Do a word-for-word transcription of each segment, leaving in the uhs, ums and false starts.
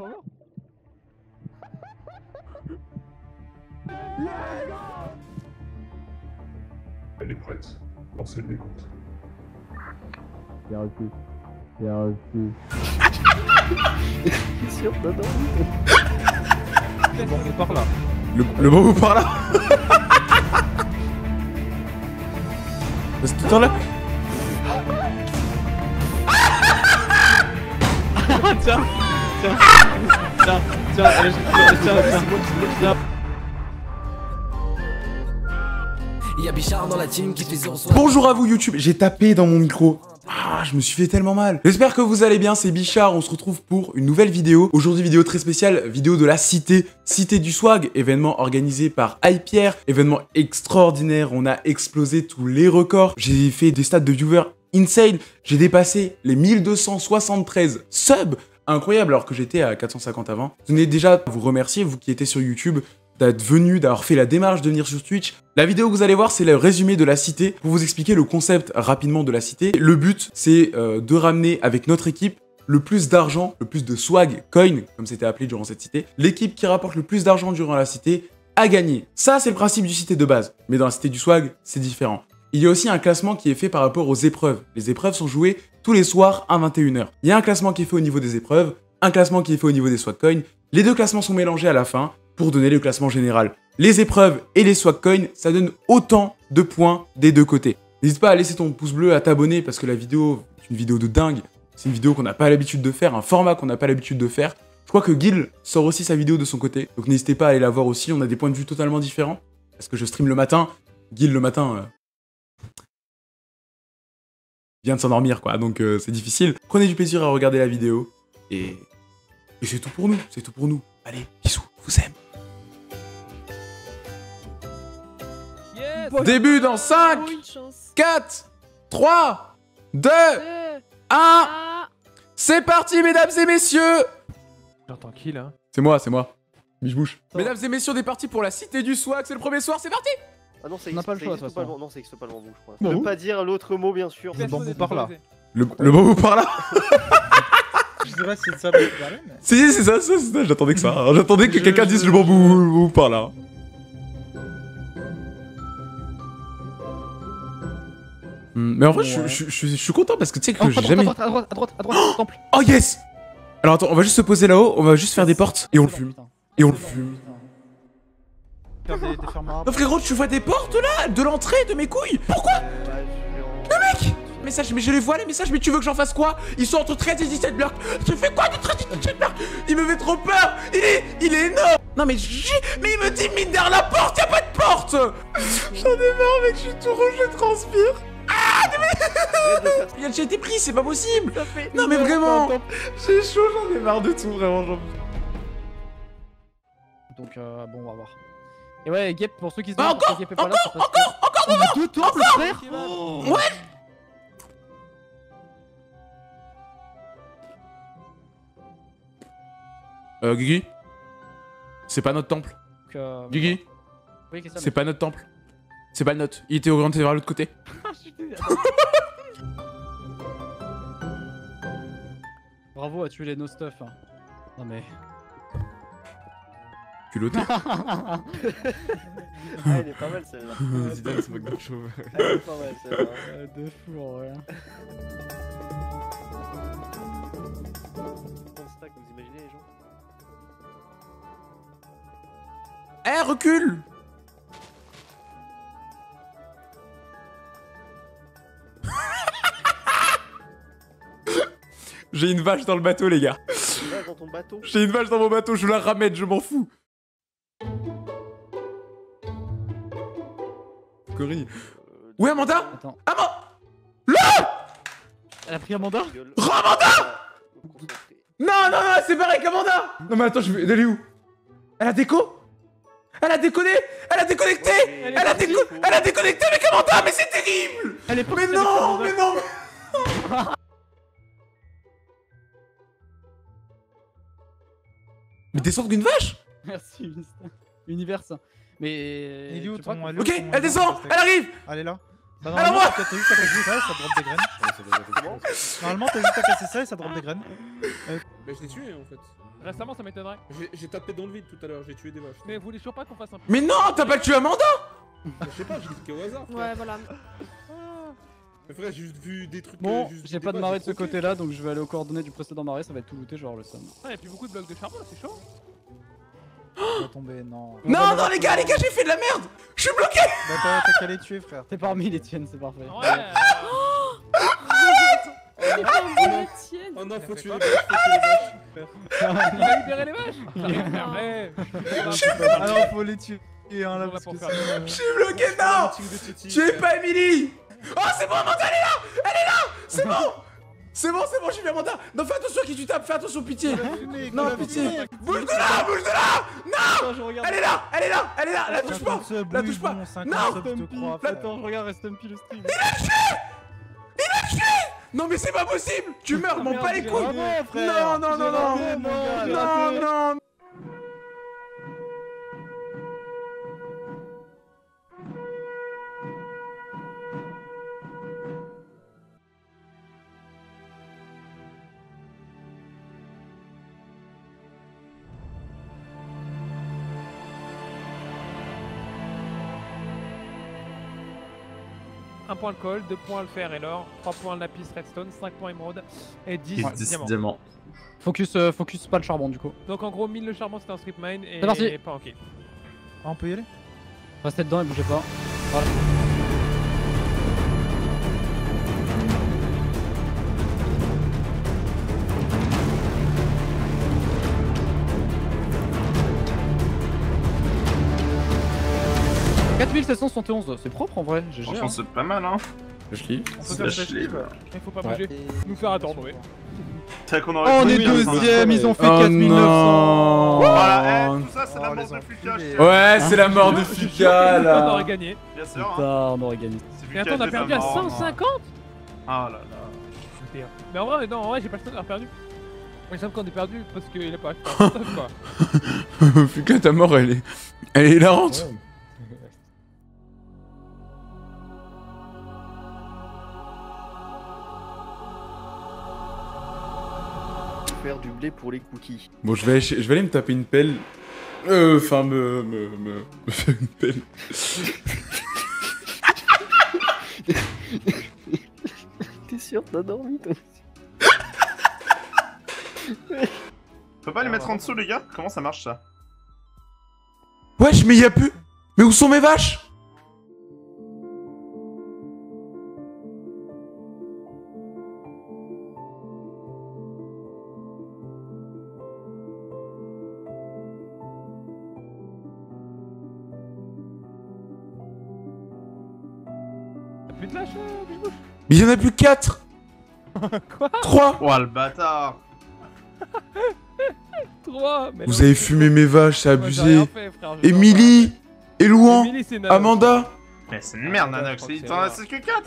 encore mort. Elle est prête. Lancez le décompte. Il a reçu. Il a reçu. T'es sûr, non, non. Le bambou par là. Le, le bambou par là. C'est tout le temps là. Tiens, tiens, tiens, tiens, allez, tiens, tiens, tiens. Y'a Bichard dans la team qui fait zéro. Bonjour à vous YouTube, j'ai tapé dans mon micro. Ah, je me suis fait tellement mal. J'espère que vous allez bien, c'est Bichard, on se retrouve pour une nouvelle vidéo. Aujourd'hui, vidéo très spéciale, vidéo de la Cité, Cité du Swag, événement organisé par Hypierre, événement extraordinaire, on a explosé tous les records. J'ai fait des stats de viewers insane, j'ai dépassé les mille deux cent soixante-treize subs. Incroyable, alors que j'étais à quatre cent cinquante avant. Je tenais déjà à vous remercier, vous qui étiez sur YouTube, d'être venu, d'avoir fait la démarche de venir sur Twitch. La vidéo que vous allez voir, c'est le résumé de la Cité, pour vous expliquer le concept rapidement de la Cité. Le but, c'est euh, de ramener avec notre équipe le plus d'argent, le plus de swag, coin, comme c'était appelé durant cette Cité. L'équipe qui rapporte le plus d'argent durant la Cité a gagné. Ça, c'est le principe du Cité de base. Mais dans la Cité du Swag, c'est différent. Il y a aussi un classement qui est fait par rapport aux épreuves. Les épreuves sont jouées tous les soirs à vingt et une heures. Il y a un classement qui est fait au niveau des épreuves, un classement qui est fait au niveau des swag coins. Les deux classements sont mélangés à la fin pour donner le classement général. Les épreuves et les swag coins, ça donne autant de points des deux côtés. N'hésite pas à laisser ton pouce bleu, à t'abonner parce que la vidéo, c'est une vidéo de dingue. C'est une vidéo qu'on n'a pas l'habitude de faire, un format qu'on n'a pas l'habitude de faire. Je crois que Gil sort aussi sa vidéo de son côté, donc n'hésitez pas à aller la voir aussi. On a des points de vue totalement différents parce que je stream le matin. Gil le matin... Euh... vient de s'endormir quoi, donc euh, c'est difficile. Prenez du plaisir à regarder la vidéo, et, et c'est tout pour nous, c'est tout pour nous. Allez, bisous, je vous aime. Yes. Début dans cinq, quatre, trois, deux, un. C'est parti mesdames et messieurs. J'entends qui là? C'est moi, c'est moi. Biche-bouche. Mesdames et messieurs, on est parti pour la Cité du Swag, c'est le premier soir, c'est parti. Ah non, ça On n'a existe pas le choix, ça existe de toute pas façon. le- Non, ça existe pas le bambou, je crois. Bon. Ne pas dire l'autre mot, bien sûr. Le bambou par là. Le, le bambou par là. Je sais pas si c'est ça le problème, mais... Si, si, c'est ça, c'est ça, j'attendais que ça. hein. J'attendais que Je- quelqu'un je- dise le bambou, le bambou par là. Hmm, Mais en vrai, je, Ouais. je, je, je suis content parce que tu sais que Oh, à j'ai droite, jamais... à droite, à droite, à droite, à droite, temple. Oh yes. Alors attends, on va juste se poser là-haut, on va juste faire des portes et on le fume. Et on le fume. Faire des, des fermes Non frérot, tu vois des portes là, de l'entrée de mes couilles. Pourquoi? Le mec Message, mais je les vois les messages, mais tu veux que j'en fasse quoi? Ils sont entre treize et dix-sept blocs. Tu fais quoi de treize et dix-sept blocs? Il me fait trop peur. Il est, il est énorme. Non mais j'ai, mais il me dit mine derrière la porte, y'a pas de porte. J'en ai marre mec, je suis tout rouge, je transpire. Ah mais... J'ai été pris, c'est pas possible. Non mais vraiment, j'ai chaud, j'en ai marre de tout, vraiment. J'en... Donc euh, bon, on va voir. Et ouais, Gep, pour ceux qui se Ah, demandent pourquoi encore, Gep est pas là, c'est parce encore, que... encore, On a deux temples, frère. Ouais. Euh, Guigui, c'est pas notre temple. Donc, euh, Guigui, oui, qu'est-ce que c'est pas notre temple. C'est pas le nôtre. Il était orienté vers l'autre côté. Bravo à tuer les no stuff. Hein. Non mais. Culotté. Ah, elle est pas mal celle-là. Zidane, c'est pas que de chauve. Elle est pas mal celle-là. Euh, de fou en vrai. On stack, vous imaginez les gens? Eh, recule. J'ai une vache dans le bateau, les gars. Tu vas dans ton bateau? J'ai une vache dans mon bateau, je la ramène, je m'en fous. Corinne. Euh, Où est Amanda? Attends. Amanda! Elle a pris Amanda? gueule. Amanda! Vous concentrez. Non, non, non, c'est pareil qu'Amanda! Non, mais attends, je vais. Elle est où? Elle a déco? Elle a déconné? Elle a déconnecté? Elle Elle a, déco... elle a déconnecté avec Amanda, mais c'est terrible! Elle est Mais non, mais non! Mais descendre d'une vache? Merci, Winston. Univers. Mais. Il est où tu crois ton- qu'on- elle est où Ok, ton- elle descend! Elle arrive! Elle est là. Bah, Alors normalement, moi t'as t'as juste à casser ça et ça drop des graines. Comment? Normalement, t'as juste à casser ça et ça drop des graines. Bah je l'ai tué en fait. Récemment, ça m'étonnerait. J'ai- J'ai tapé dans le vide tout à l'heure, j'ai tué des vaches. Mais vous voulez toujours pas qu'on fasse un. Mais non, t'as pas tué Amanda? Je sais pas, j'ai cliqué au hasard. frère. Ouais, voilà. Mais frère, j'ai juste vu des trucs. Bon, euh, juste j'ai des pas de vaches, marée de j'ai ce croqué. côté-là, donc je vais aller aux coordonnées du précédent marais, ça va être tout looté, genre le seum. Ah, y'a plus beaucoup de blocs de charbon là, c'est chaud. Il va tomber, non. Non, non, les gars, les gars, j'ai fait de la merde. Je suis bloqué. Bah, t'as t'as qu'à les tuer, frère. T'es parmi les tiennes, c'est parfait. Ouais. Tienne. Oh non, faut fait tuer quoi les vaches, faut tuer les vaches. Il a libéré les vaches. J'arrive fermé. Ah non, faut les tuer. Hein, là, On va parce pour que faire ça- Je suis bloqué, non. Tuez pas Emily. Oh, c'est bon, Amanda, elle est là. Elle est là. C'est bon. C'est bon, c'est bon, j'ai vu Amanda. Non, fais attention à qui tu tapes, fais attention, pitié. Non, pitié. Bouge de là, bouge de là. Non. Attends, je regarde. Elle est là, elle est là, elle est là. La touche pas. cinquante subs, La oui, touche pas. bon, cinquante Non. subs, je te crois, frère. Attends, je regarde Stumpy le stream. Non, mais c'est pas possible. Tu meurs, m'en Merde, pas les j'ai couilles. raté, Non, frère. non, non, J'ai non. raté, mon gars, j'ai Non, raté. non. un point le col, deux points le fer et l'or, trois points le lapis redstone, cinq points émeraude et dix diamants. diamants. Focus, euh, focus pas le charbon du coup. Donc en gros mille le charbon c'était un strip mine et C'est parti. pas ok. Ah, on peut y aller? Restez dedans et bougez pas. Voilà. quatre mille sept cent soixante et onze, c'est propre en vrai, G G. Franchement, Hein. c'est pas mal, hein. Je kiffe. On peut faire Slash le live. Il faut pas Ouais. bouger. Nous faire attendre, oui. C'est qu'on Oh, aurait on pu est faire ça. deuxième, ils ont fait Oh quatre mille neuf cents. Voilà, eh, tout ça, c'est Oh, la les mort de enculés. Fuka. je Ouais, c'est la mort de Je suis sûr Fuka que On là. aurait gagné. Bien sûr. hein. Putain, on aurait gagné. C'est Et Fuka attends, on a qui perdu fait à mort, cent hein. cinquante. Ah là là. Mais en vrai, non, en vrai, j'ai pas le temps d'avoir perdu. Il me semble qu'on est perdu parce qu'il a pas fait stuff, quoi. Fuka, ta mort, elle est, elle est hilarante. Faire du blé pour les cookies. Bon, je vais, aller, je vais aller me taper une pelle. Euh, enfin, me, me, me, me faire une pelle. T'es sûr, t'as dormi toi? On peut pas les mettre en dessous, les gars? Comment ça marche ça? Wesh, mais y a plus. Mais où sont mes vaches? T'as plus de lâche, euh, Biche-Bouche. Mais y en a plus que quatre. Quoi? trois. Oh le bâtard! trois. Mais Vous non, avez c'est- fumé mes vaches, c'est Moi, j'ai abusé. rien fait, frère, je Émilie, Elouan, Émilie, c'est Nanox. Amanda. Mais c'est une merde, Ah, Nanox. je crois que Il c'est t'en vrai. reste que quatre!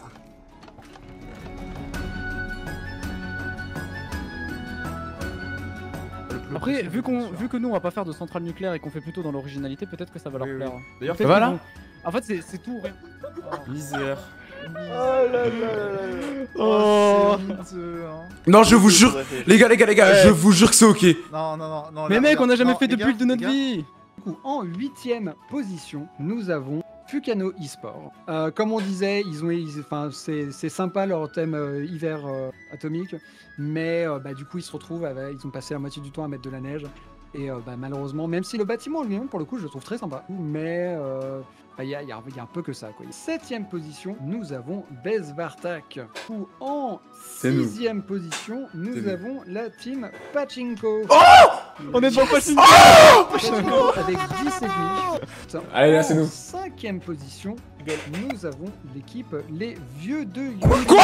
Après, vu, qu'on, vu que nous on va pas faire de centrale nucléaire et qu'on fait plutôt dans l'originalité, peut-être que ça va leur Oui, oui. plaire. D'ailleurs, Peut-être ça va, qu'ils là vont- En fait, c'est, c'est tout. rien. Misère. Oh là là là là. Oh, c'est honteux, hein. Non, je vous jure, les gars, les gars, les gars, Ouais. je vous jure que c'est ok. Non, non, non, non. Mais là, mec, regarde. on a jamais Non, fait de les build gars, de notre les gars. vie. Du coup, en huitième position, nous avons Fukano eSport. Euh, comme on disait, ils ont, ils- enfin, c'est, c'est sympa leur thème euh, hiver euh, atomique, mais euh, bah, du coup, ils se retrouvent, avec- ils ont passé la moitié du temps à mettre de la neige. Et euh, bah, malheureusement, même si le bâtiment lui-même, pour le coup, je le trouve très sympa, mais euh, bah, il y, a, il y a- il y a un peu que ça. Quoi. Septième position, nous avons Bezvartak. Ou en C'est nous. sixième position, nous C'est nous. avons la team Pachinko. On est devant Pachinko. Pachinko avec dix et demi. Allez, là, c'est nous. En cinquième position, nous avons l'équipe Les Vieux de Quoi?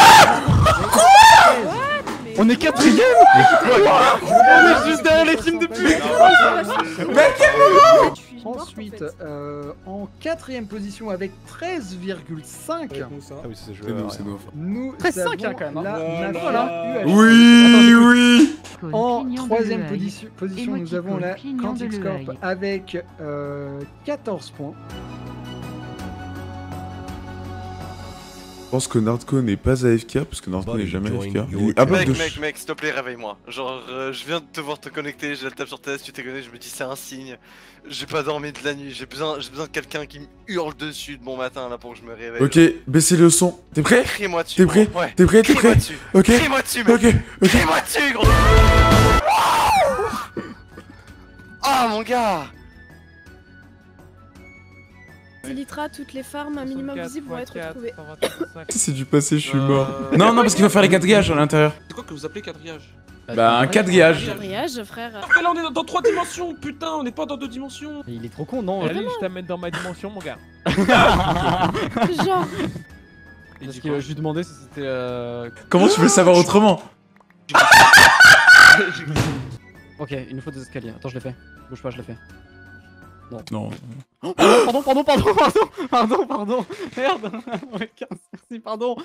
On est quatrième. On est juste derrière les teams de pute. Mais à quel moment? Ensuite, euh, en quatrième position avec treize virgule cinq, Avec Moussa. Ah oui, ça c'est joué. C'est nous, c'est nous. nous treize virgule cinq, avons hein, quand même, hein. la Voilà. Mafia U H C. Oui, oui. En troisième position, position nous avons la Quantic Corp avec euh, quatorze points. pense que Nardco n'est pas A F K, parce que Nardco n'est jamais A F K. Il est un peu Mec, de mec, mec, s'il te plaît, réveille-moi. Genre, euh, je viens de te voir te connecter, j'ai la table sur ta tête, tu t'es connecté, je me dis c'est un signe. J'ai pas dormi de la nuit, j'ai besoin, j'ai besoin de quelqu'un qui me hurle dessus de bon matin là pour que je me réveille. Ok, baissez le son. T'es prêt? Crie-moi dessus. T'es prêt? gros. Ouais. T'es prêt? T'es Crie-moi prêt? dessus. Ok. Crie-moi dessus, mec. Ok, ok. Crie-moi dessus, gros. Ah, mon gars. Litra, toutes les farms un minimum visibles vont être retrouvées. C'est du passé, je suis mort. Non, non, parce qu'il va faire les quadrillages à l'intérieur. C'est quoi que vous appelez quadrillage? Bah, un quadrillage. Quadrillage, frère. Mais là, on est dans, dans trois dimensions, putain, on n'est pas dans deux dimensions. Il est trop con, non? Allez, je t'amène dans ma dimension, mon gars. Genre. Parce que je lui demandais si c'était. Euh... Comment tu veux le savoir autrement? Ok, il nous faut des escaliers. Attends, je l'ai fait. Bouge pas, je l'ai fait. Non. Non. Oh, pardon, pardon, pardon, pardon, pardon, pardon. Merde. Merci, pardon.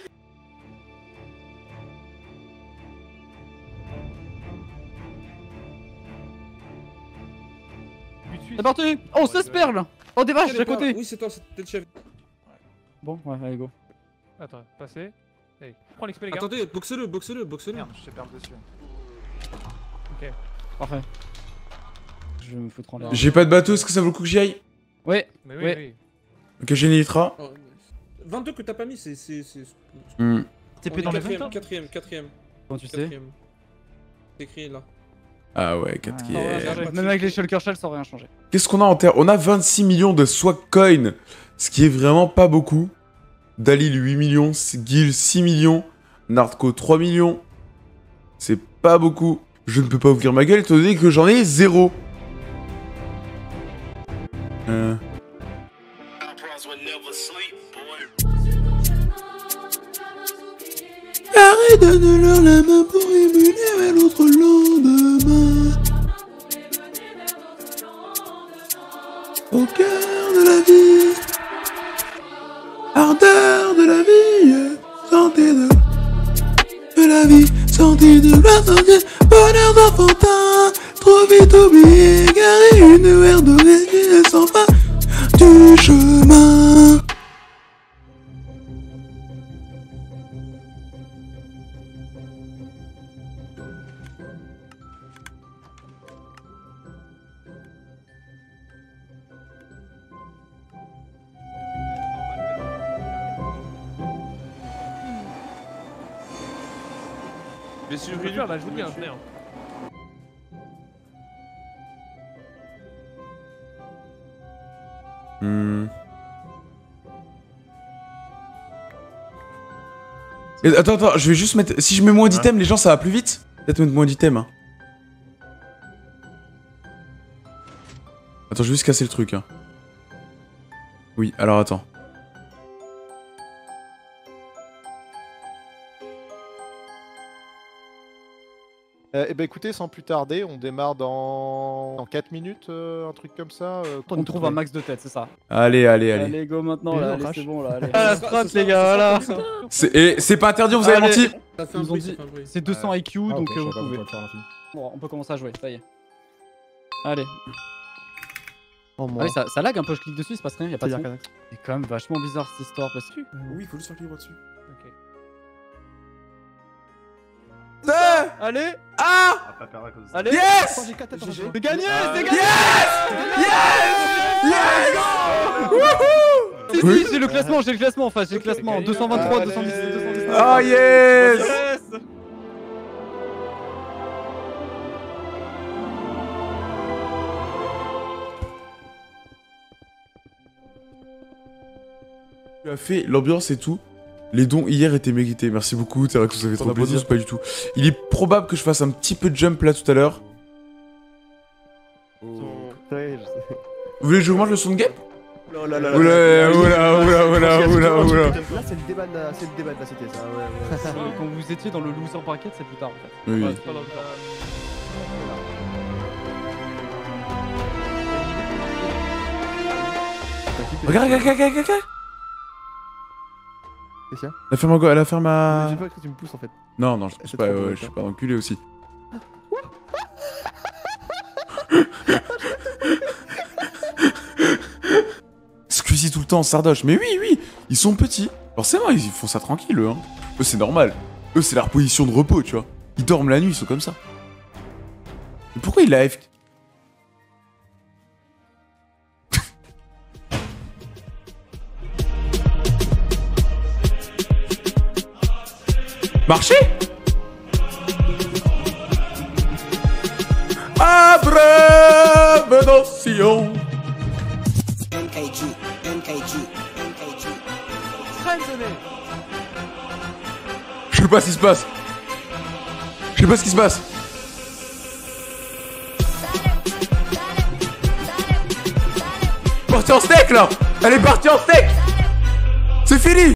C'est parti. Oh, seize perles. Oh, des vaches, à côté. Oui, c'est toi, c'était le chef. Bon, ouais, allez, go. Attends, passez. Allez, prends l'X P, les gars. Attendez, boxe-le, boxe-le, boxe-le. Merde, je t'ai perdu dessus. Ok. Parfait. Je vais me foutre en l'air. J'ai pas de bateau, est-ce que ça vaut le coup que j'y aille? Ouais. Mais oui, ouais. oui. Ok, j'ai une Nitra. Oh, vingt-deux que t'as pas mis, c'est. c'est. c'est. Hmm. T P On est dans les quatrième, vingt, quatrième, quatrième. Comment tu sais? Quatrième. C'est écrit là. Ah ouais, quatrième. Même avec les Shulker Shells, ça aurait rien changé. Qu'est-ce qu'on a en terre? On a vingt-six millions de swag coin, ce qui est vraiment pas beaucoup. Dalil huit millions, Gil six millions, Nardco trois millions. C'est pas beaucoup. Je ne peux pas ouvrir ma gueule étant donné que j'en ai zéro. Euh... Arrête de donner leur la main pour émuler vers l'autre lendemain. Au cœur de la vie, ardeur de la vie, santé de, de la vie, santé de la santé, bonheur d'enfantin, trop vite oublié, garé une heure de vie sans fin du chemin. Je vais suivre faire là, je vous dis un snare. Hmm. Et attends, attends, je vais juste mettre... Si je mets moins d'items, les gens, ça va plus vite? Peut-être mettre moins d'items. Hein. Attends, je vais juste casser le truc. Hein. Oui, alors attends. Euh, et bah écoutez, sans plus tarder, on démarre dans, dans quatre minutes, euh, un truc comme ça. Euh, On trouve un max de tête, c'est ça. Allez, allez, allez. Allez, go maintenant, là, allez, c'est bon, là, allez. Ah, la strat, les gars, voilà. C'est et c'est pas interdit, vous avez Allez. menti. Ça fait un Ils nous ont bruit, dit, ça fait un bruit. c'est deux cents I Q, Ah, donc ok, euh, je vous sais pas pouvez. pourquoi le faire, la fille. Bon, on peut commencer à jouer, ça y est. Allez. Oh, Ah moi. oui, ça, ça lag un peu, je clique dessus, il se passe rien, y'a pas de son. C'est-à-dire C'est quand même vachement bizarre cette histoire, parce que... Oui, il faut juste faire clic droit dessus. Ok. Allez. Ah. Allez. Yes. j'ai quatre têtes en C'est jeu. gagné, Ah, c'est gagné. Yes. Si, Oui. si, j'ai le classement, j'ai le classement en face, j'ai le classement. deux cent vingt-trois, deux cent dix-sept, deux cent dix-neuf. Oh yes. Yes. Tu as fait l'ambiance et tout. Les dons hier étaient mérités. Merci beaucoup, Terax, ça fait trop plaisir, pas du tout. Il est probable que je fasse un petit peu de jump là tout à l'heure. Ouais, je sais. Vous voulez que je augmente le son de game? Oh là là là. Oula, oula, oula, oula, oula, oula. Là, c'est le débat de la, c'est le débat de la cité, ça. Euh, Quand vous étiez dans le loser bracket, c'est plus tard en fait. Oui, Ouais, oui. c'est pas dans le temps. Regarde, regarde, regarde, regarde, regarde. Qu'est-ce qu'il y a? La ferme à quoi? La ferme à... J'ai pas cru que tu me pousses en fait. Non, non, je pense C'est pas, trop ouais, drôle, je suis ça. pas enculé aussi. Squeezie tout le temps en sardoche. Mais oui, oui, ils sont petits. Forcément, ils font ça tranquille, eux. Hein. Eux, c'est normal. Eux, c'est leur position de repos, tu vois. Ils dorment la nuit, ils sont comme ça. Mais pourquoi il a A F K? Marché? Abrévention. N K G, N K G, N K G. Je sais pas ce qui se passe. Je sais pas ce qui se passe. Partie en steak là. Elle est partie en steak. C'est fini.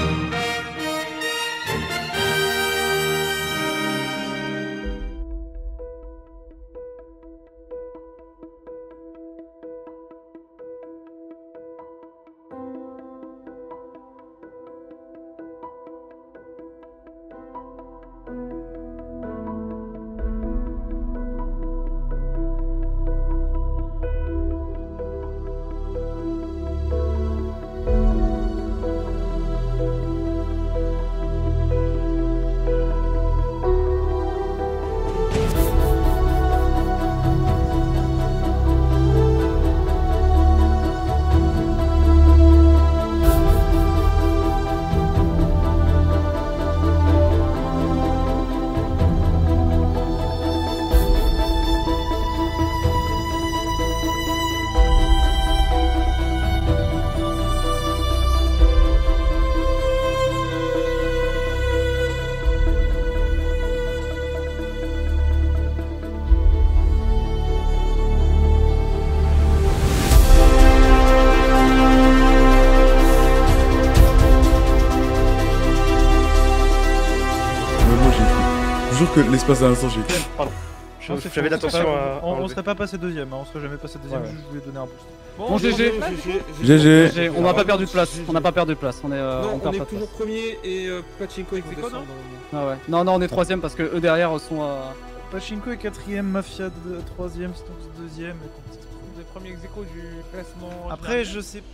Je jure que l'espace d'un instant, j'ai eu. Pardon. J'avais l'attention à. On, on serait pas passé deuxième, hein, on serait jamais passé deuxième, Ouais. juste je voulais donner un boost. Bon, G G. G G. G G. On n'a pas perdu de place. On n'a pas perdu de place. On est. euh, Non, on on perd est pas de toujours place. premier et euh, Pachinko est C'est quoi, descend non dans- Ah ouais. Non, non, on est troisième parce que eux derrière sont. euh, Pachinko est quatrième, Mafia de troisième, Stonks deuxième. Les premiers ex-aequo du classement. Après, je sais.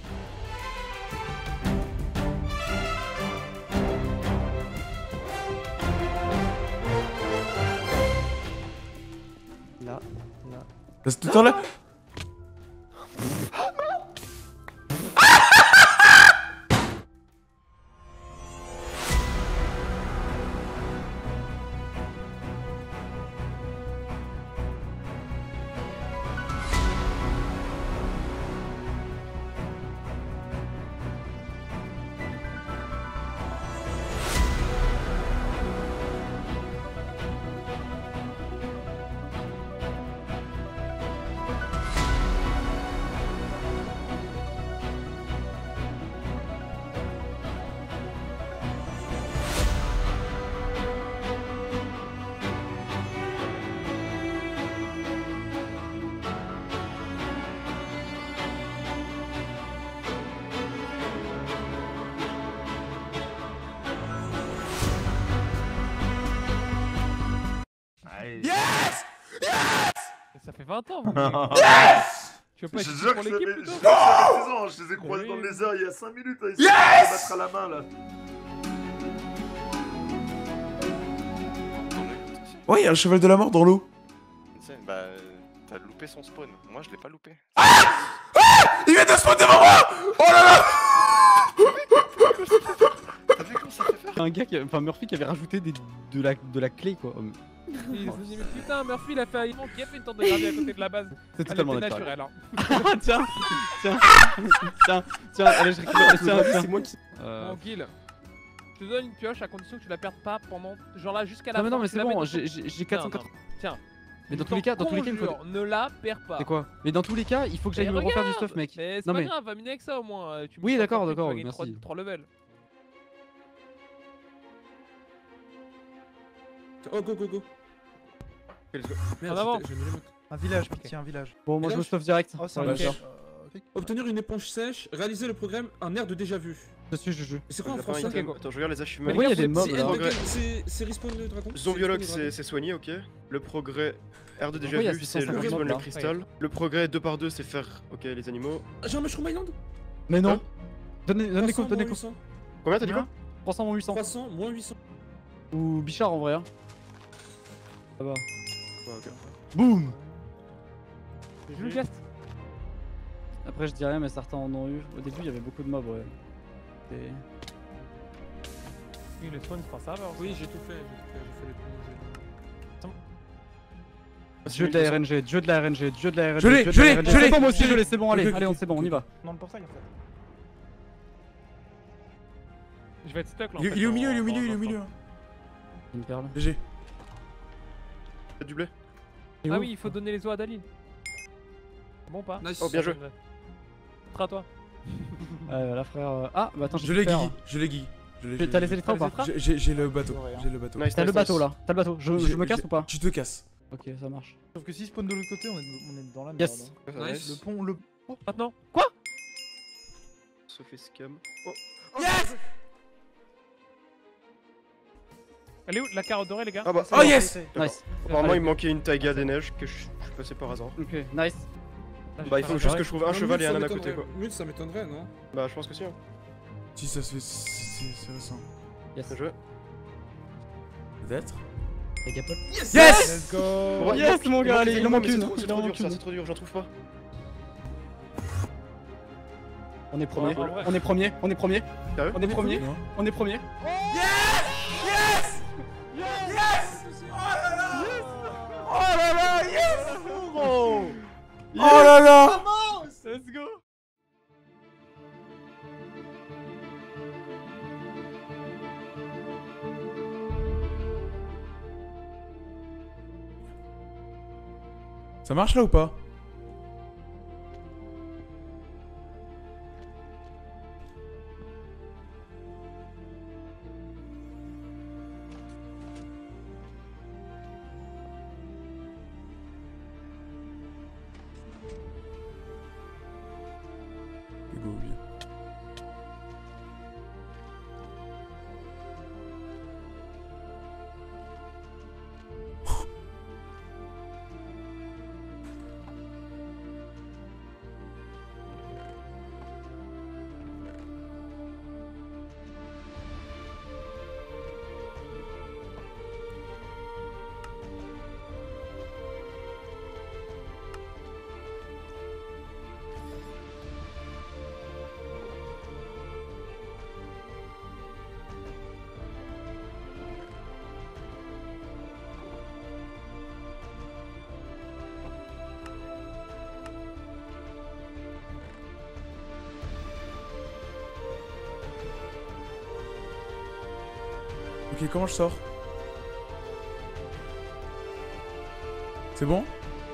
Là, là. Reste tout le temps là. Yes! Yes! Ça fait vingt ans, mon gars. Yes! Tu veux pas Je être te jure pour que l'équipe je plutôt? savais- je savais seize ans, je les ai croisés Oui. dans le lézard il y a cinq minutes. Ils Yes! se mettre à la main là. Ouais, il y a un cheval de la mort dans l'eau. Bah, euh, t'as loupé son spawn. Moi, je l'ai pas loupé. Il vient de spawn devant moi. Oh là là. Un gars, qui, enfin Murphy qui avait rajouté des, de, la, de la clé quoi. Il se dit, mais putain, Murphy il a fait un Ivan qui a fait une tente de gravité à côté de la base. C'est totalement Elle était naturel. naturelle, hein. Tiens, tiens, tiens, tiens, allez, je récupère. Tiens, tiens. C'est moi qui. Euh... Bon, Guil, je te donne une pioche à condition que tu la perdes pas pendant. Genre là, jusqu'à la Non, mais fin. non, mais tu c'est la mets bon, dans j'ai ton- j'ai Tiens, quatre cent quatre. non, Tiens. Mais dans Je tous les cas, dans tous les cas, il faut. conjure, ne la perds pas. C'est quoi? Mais dans tous les cas, il faut que j'aille Mais me refaire du regarde, stuff, mec. Mais c'est Non pas mais. grave, va miner avec ça au moins. euh, tu Oui, bouges d'accord, encore plus, d'accord, tu vas gagner merci. trois levels. Oh, go, go, go. Let's go. Merde, En avant. j'étais- je ne l'ai pas. Un village, pitié, un village. Bon, moi je me Village stuff direct. Oh, c'est un Ouais, village. d'accord. Obtenir une éponge sèche, réaliser le programme Un air de déjà vu. Je suis Juju. Et c'est quoi en J'apprends un français item. Attends, je regarde les achievements. Mais oui, il y a des mobs C'est là. End- c'est- c'est respawn le dragon. Zombiologue, C'est respawn c'est le c'est soigné, ok. Le progrès R de déjà Pourquoi il y a vu, six c'est cent le cinquante respawn mobs, le là cristal. Le progrès deux par deux, c'est faire, ok, les animaux. dragon. J'ai un Mushroom Island. Mais non. Hein Donnez, donnez trois les cents, coups, donnez les moins coups. huit cents. Combien t'as dit quoi? trois cents moins huit cents. trois cents moins huit cents. Ou Bichard en vrai. Hein. Ça va. Ouais, ok. Boum. Je le cast. Après je dis rien mais certains en ont eu. Au début il y avait beaucoup de mobs ouais. Et... Oui, le spawn c'est pas un serveur. Oui, j'ai tout fait, j'ai tout fait, j'ai fait les premiers jeux. Dieu de la R N G, dieu de la R N G, dieu de la R N G. Je l'ai, dieu je de la l'ai, R N G. je l'ai. C'est bon moi aussi je l'ai, c'est bon, Ok, allez, ok, allez, on ok, c'est bon, on y va. Dans le portail en fait. Je vais être stuck là. Il est- il est au milieu, il est au milieu, il est au milieu. Une perle. G G. T'as du blé? Ah oui, il faut donner les os à Daline. Bon pas. Nice. Oh, bien joué. Tra toi. Euh, là frère. euh, Ah bah attends, Je j'ai l'ai pu faire. Guy, je l'ai Guy. Je l'ai- T'as je- les électras ou pas? J'ai- J'ai j'ai le bateau, j'ai le bateau. Nice, T'as nice, le bateau nice. là, t'as le bateau. Je, J'ai- je me casse j'ai- ou pas? Tu te casses. Ok, ça marche. Sauf que s'il spawn de l'autre côté, on est, on est dans la merde. Yes. hein. Nice. Le pont, le. Oh, maintenant. Quoi? Se fait scam. Oh. Yes. Elle est où la carotte dorée les gars? Ah bah, Oh yes. Nice. Apparemment, il me manquait une taiga des neiges que je je suis passé par hasard. Ok, nice. Bah, il faut juste que je trouve un Non, cheval Mute, et un ça âne à côté m'étonnerait. quoi. Mute, ça m'étonnerait, non? Bah, je pense que si. Hein. Si ça se fait, c'est c'est- c'est récent. Yes. Bien joué. Peut-être. Les gapoles. Yes. Let's go. Bon, bah, Yes, il mon manque- gars, allez, il en manque mais c'est une. trop- C'est Il en trop dur manque ça, une. c'est trop dur, j'en trouve pas. On est premier, en vrai. on est premier, on est premier, Sérieux? on est premier, Non. on est premier. Oh là là, yes. Gros. Oh là là. Let's go. Ça marche là ou pas? Hugo, oui. Ok, comment je sors? C'est bon?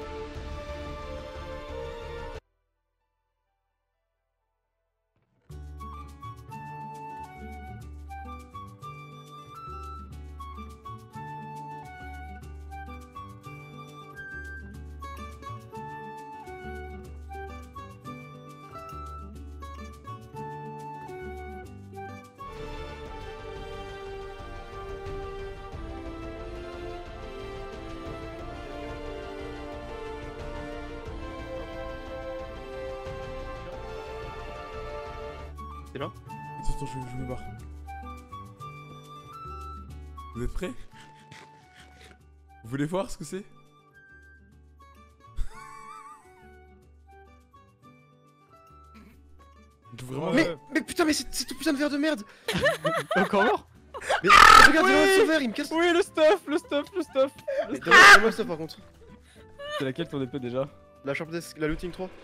T'es là? Attends, attends, je, je me barre. Vous êtes prêts? Vous voulez voir ce que c'est? Vraiment... Mais, mais putain, mais c'est c'est tout putain de verre de merde! Encore mort? Mais regarde, Oui. regarde son verre, il me casse. Oui, le stuff, le stuff, le stuff. Mais donne-moi le stuff par contre. C'est laquelle ton épée déjà? La Sharp Desk, la Looting trois.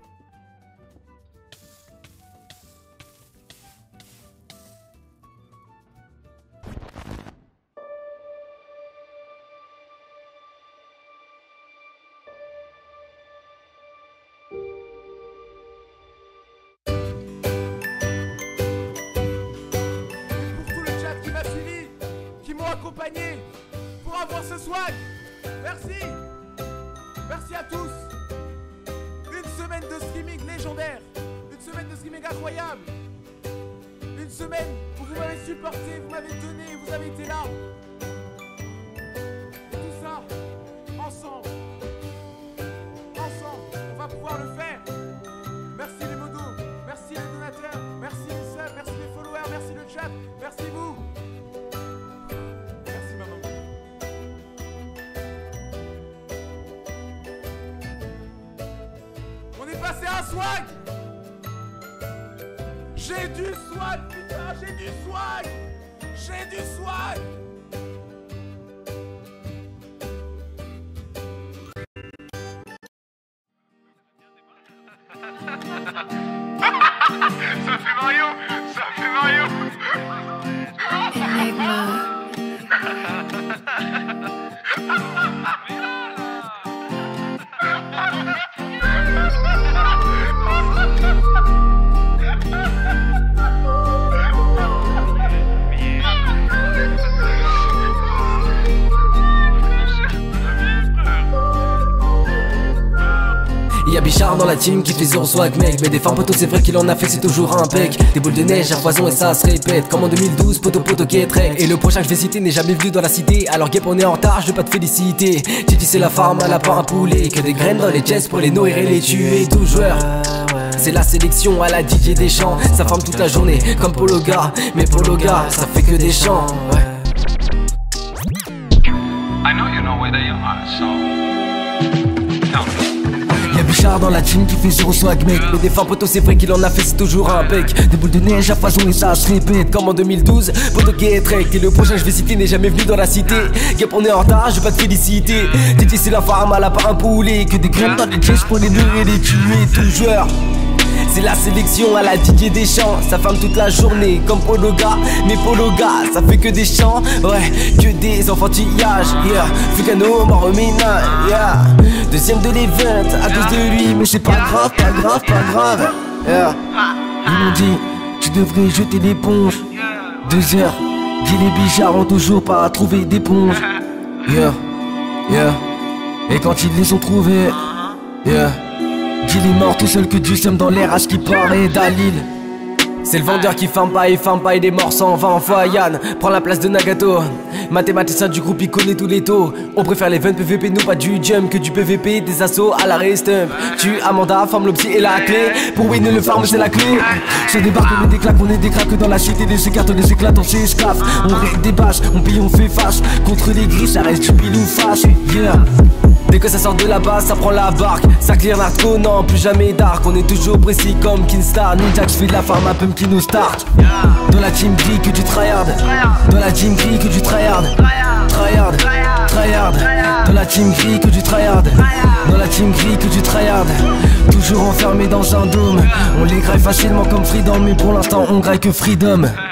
Pour tout le chat qui m'a suivi, qui m'ont accompagné pour avoir ce swag. Merci. Merci à tous. Une semaine de streaming légendaire. Une semaine de streaming incroyable. Une semaine où vous m'avez supporté, vous m'avez donné, vous avez été là. Et tout ça, ensemble. Ensemble, on va pouvoir le faire. Merci les modos, merci les donateurs, merci les subs, merci les followers, merci le chat. un swag. J'ai du swag, putain, j'ai du swag. J'ai du swag. Ça fait Mario. Ça fait Mario. Y'a Bichard dans la team qui fait zéro swag mec. Mais des fins poteau c'est vrai qu'il en a fait, c'est toujours impec. Des boules de neige à foison et ça se répète. Comme en deux mille douze, poteau poteau qui est très. Et le prochain que je vais citer n'est jamais venu dans la cité. Alors Gap on est en retard, je vais pas te féliciter. Titi c'est la farm à la part un poulet. Que des graines dans les chests pour les nourrir et les tuer. Tout joueur, c'est la sélection à la D J Deschamps. Ça farme toute la journée comme Pologa. Mais Pologa ça fait que des chants, ouais. I know you know where they are, so tell me. Y'a Bichard dans la team qui fait zéro swag mec. Mais des fins poteau c'est vrai qu'il en a fait, c'est toujours un bec. Des boules de neige à foison et ça se répète. Comme en deux mille douze, poteau qui est trek. Et le prochain que je vais citer n'est jamais venu dans la cité. Gap on est en retard, je vais pas te féliciter. Titi c'est la farm à la part un poulet. Que des graines dans les chests pour les nourrir et les tuer. Tout joueur, c'est la sélection à la Didier Deschamps. Ça farme toute la journée comme Pologa. Mais Pologa ça fait que des chants, ouais, que des enfantillages, yeah. Fugano m'en remet un, yeah. Deuxième de l'event à cause de lui. Mais c'est pas grave, pas grave, pas grave, yeah. Ils m'ont dit, tu devrais jeter l'éponge. Deux heures, Guy les Bichards ont toujours pas trouvé d'éponge, yeah, yeah. Et quand ils les ont trouvés, yeah, Gilles est mort tout seul que Dieu sème dans l'air à ce qui paraît. Dalil, c'est le vendeur qui farme pas, il farme pas, il est mort sans vingt fois. Yann prend la place de Nagato. Mathématicien du groupe, il connaît tous les taux. On préfère les vingt P V P, nous pas du jump que du P V P. Des assauts à la restump. Tu Amanda, forme l'opsi et la clé. Pour win le farm c'est la clé. Je débarque, on est des claques, on est des cracks dans la cité. Des écartes, des éclates, on s'esclave. On règle des bâches, on pille, on fait fâche. Contre les gris, ça reste du pile ou fâche, yeah. Dès que ça sort de là-bas, ça prend la barque. Ça clear narco, non, plus jamais dark. On est toujours précis comme Kinstar. Ninja, je fais de la farm à Pumpkin au start. Dans la team gris que du tryhard. Dans la team gris que du tryhard. Tryhard, tryhard. Dans la team gris que du tryhard. Dans la team gris que du tryhard. Toujours enfermé dans un dôme. On les graille facilement comme Freedom. Mais pour l'instant on graille que Freedom.